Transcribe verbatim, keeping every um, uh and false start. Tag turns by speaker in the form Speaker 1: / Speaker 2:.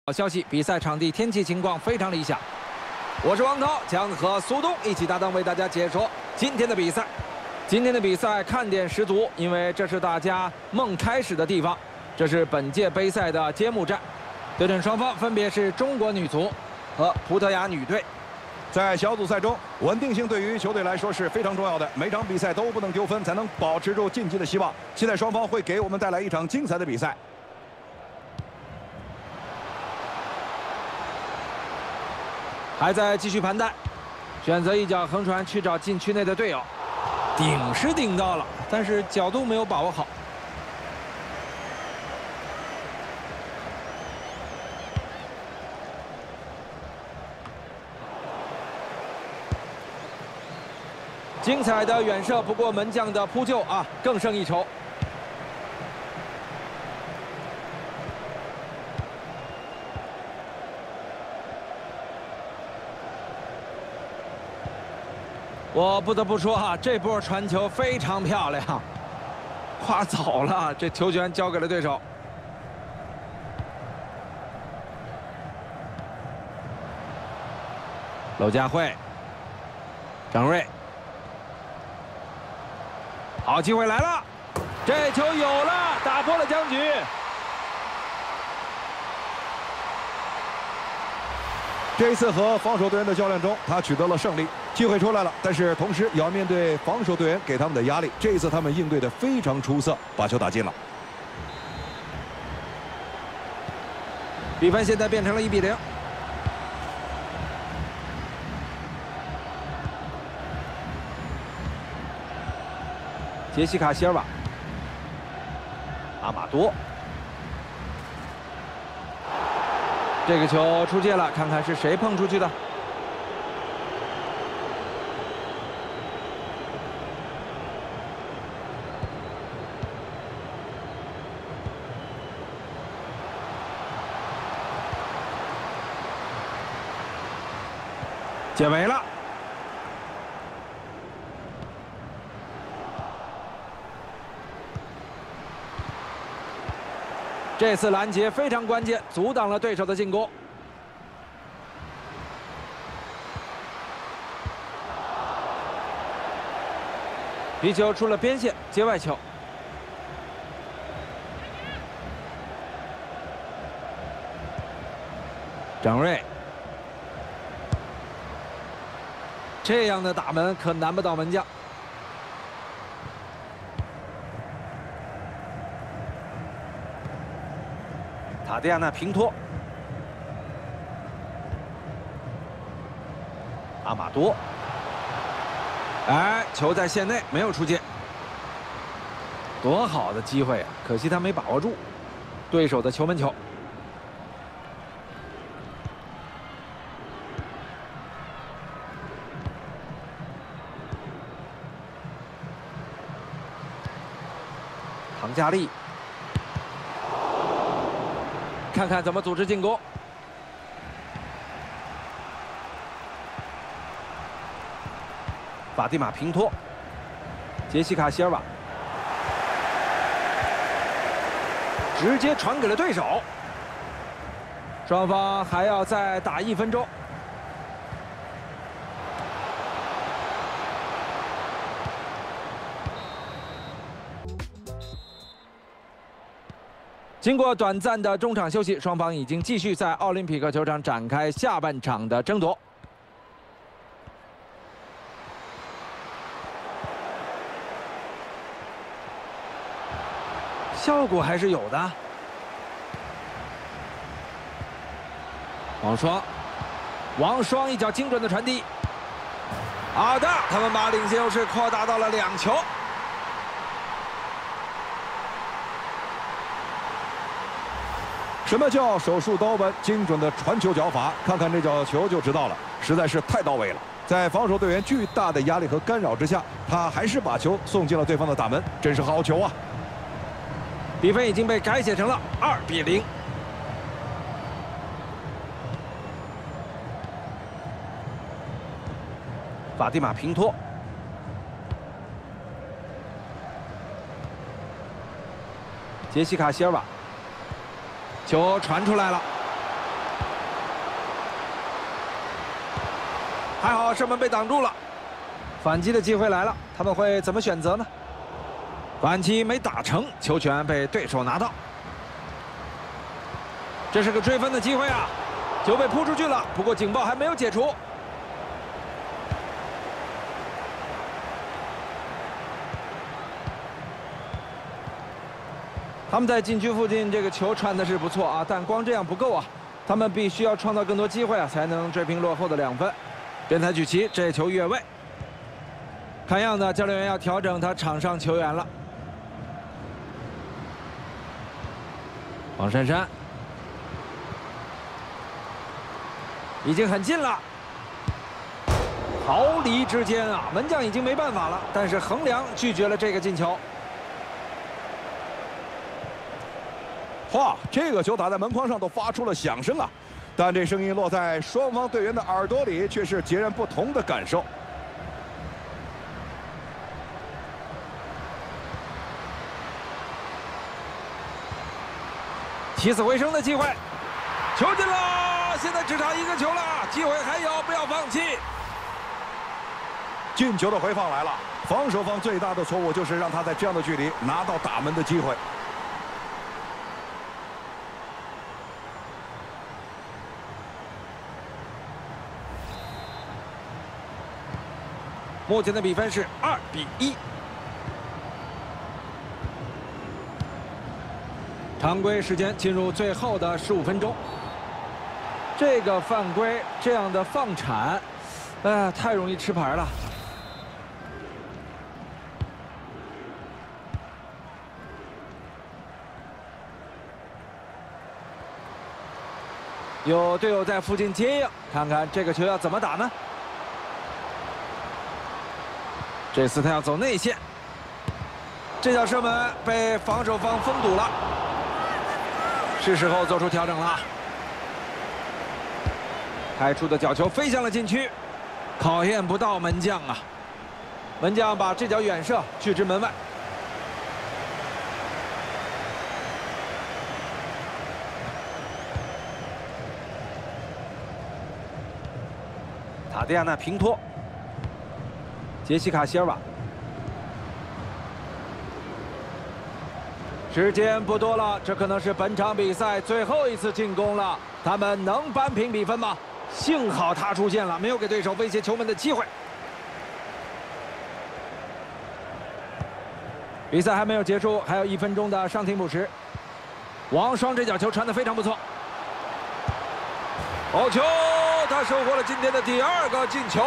Speaker 1: 好消息，比赛场地天气情况非常理想。我是王涛，将和苏东一起搭档为大家解说今天的比赛。今天的比赛看点十足，因为这是大家梦开始的地方。这是本届杯赛的揭幕战，对阵双方分别是中国女足和葡萄牙女队。
Speaker 2: 在小组赛中，稳定性对于球队来说是非常重要的。每场比赛都不能丢分，才能保持住晋级的希望。期待双方会给我们带来一场精彩的比赛。
Speaker 1: 还在继续盘带，选择一脚横传去找禁区内的队友，顶是顶到了，但是角度没有把握好。 精彩的远射，不过门将的扑救啊，更胜一筹。我不得不说哈、啊，这波传球非常漂亮，跨走了，这球权交给了对手。娄佳慧，张睿。 好机会来了，这球有了，打破了僵局。
Speaker 2: 这一次和防守队员的较量中，他取得了胜利，机会出来了，但是同时也要面对防守队员给他们的压力。这一次他们应对的非常出色，把球打进了。
Speaker 1: 比分现在变成了一比零。 杰西卡·席尔瓦，阿马多，这个球出界了，看看是谁碰出去的。解围了。 这次拦截非常关键，阻挡了对手的进攻。皮球出了边线，接外球。张睿，这样的打门可难不倒门将。 塔迪亚娜平托，阿马多，哎，球在线内，没有出界，多好的机会啊！可惜他没把握住对手的球门球。唐佳丽。 看看怎么组织进攻。法蒂玛平托，杰西卡·席尔瓦直接传给了对手。双方还要再打一分钟。经过短暂的中场休息，双方已经继续在奥林匹克球场展开下半场的争夺。效果还是有的。王霜，王霜一脚精准的传递，好的，他们把领先优势扩大到了两球。
Speaker 2: 什么叫手术刀般精准的传球脚法？看看这脚球就知道了，实在是太到位了。在防守队员巨大的压力和干扰之下，他还是把球送进了对方的大门，真是好球啊！
Speaker 1: 比分已经被改写成了二比零。法蒂玛平托，杰西卡·席尔瓦。球传出来了， 还好射门被挡住了。反击的机会来了，他们会怎么选择呢？反击没打成，球权被对手拿到。这是个追分的机会啊！球被扑出去了，不过警报还没有解除。他们在禁区附近，这个球传的是不错啊，但光这样不够啊，他们必须要创造更多机会啊，才能追平落后的两分。边裁举旗，这球越位。看样子教练员要调整他场上球员了。王珊珊已经很近了，毫厘之间啊，门将已经没办法了，但是横梁拒绝了这个进球。
Speaker 2: 哇，这个球打在门框上都发出了响声啊！但这声音落在双方队员的耳朵里，却是截然不同的感受。
Speaker 1: 起死回生的机会，球进了！现在只差一个球了，机会还有，不要放弃。
Speaker 2: 进球的回放来了，防守方最大的错误就是让他在这样的距离拿到打门的机会。
Speaker 1: 目前的比分是二比一。常规时间进入最后的十五分钟。这个犯规，这样的放铲，哎呀，太容易吃牌了。有队友在附近接应，看看这个球要怎么打呢？这次他要走内线，这脚射门被防守方封堵了，是时候做出调整了。开出的角球飞向了禁区，考验不到门将啊！门将把这脚远射拒之门外。塔迪亚娜平托。杰西卡·希尔瓦，时间不多了，这可能是本场比赛最后一次进攻了。他们能扳平比分吗？幸好他出现了，没有给对手威胁球门的机会。比赛还没有结束，还有一分钟的伤停补时。王霜这脚球传得非常不错，好球！他收获了今天的第二个进球。